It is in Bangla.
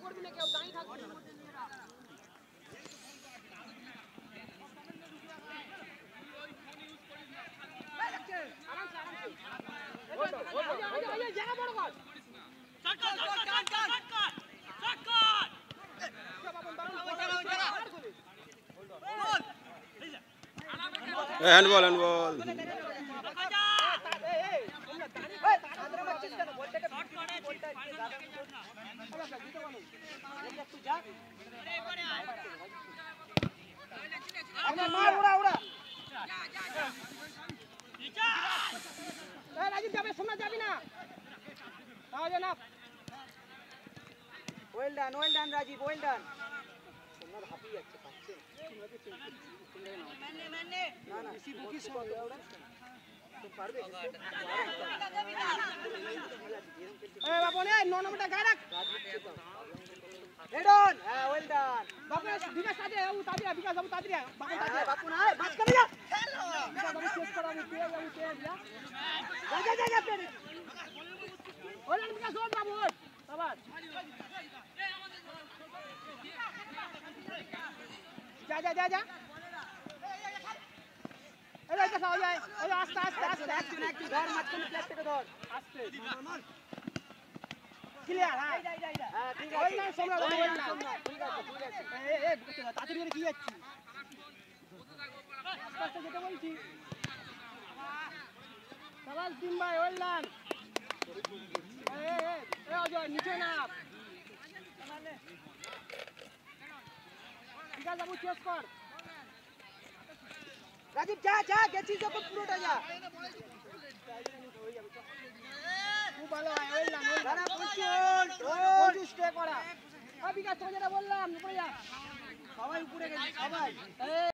করবি না কেউ দাঁড়িয়ে থাকবি না জায়গা বড় কর হ্যান্ডবল রাজীব যাবে সোনা যাবি না well done Rajiv well done সোনা হাঁপিয়ে যাচ্ছে পাচ্ছে না না বেশি বুকি সময় তো পারবে এই বাবু নে 9 নম্বরটা গায় রাখ হেডন হ্যাঁ ওয়েল ডান বাবু বিকাশ তাড়াতাড়ি ও তাড়াতাড়ি বিকাশ বাবু তাড়াতাড়ি বাবু তাড়াতাড়ি বাবু না বাস করে যা হ্যালো বাবু শেষ করা মুতে বাবু তে যা যা পেরে ওয়েল ডান বিকাশ ওঠ বাবু ওঠ বাবা যা এই এই দেখা যায় ওই আস্তে একটু ধর মাঝখানে প্লেট থেকে ধর আস্তে ক্লিয়ার হ্যাঁ ঠিক আছে ওই না সামনে ওই না ঠিক আছে এই তাড়াতাড়ি করে কি যাচ্ছি আস্তে যেতে বলছি সবাই টিম ভাই ওয়েল ডান এই অজয় নিচে নাম ঠিক আছে বাবু চেস কর রাজীব যা গেছিস যখন পুরোটা যা খুব ভালো হয় ওই না দাঁড়া পজিশন স্টে করা বিকাশ তোকে যেটা বললাম উপরে যা সবাই উপরে গেছে সবাই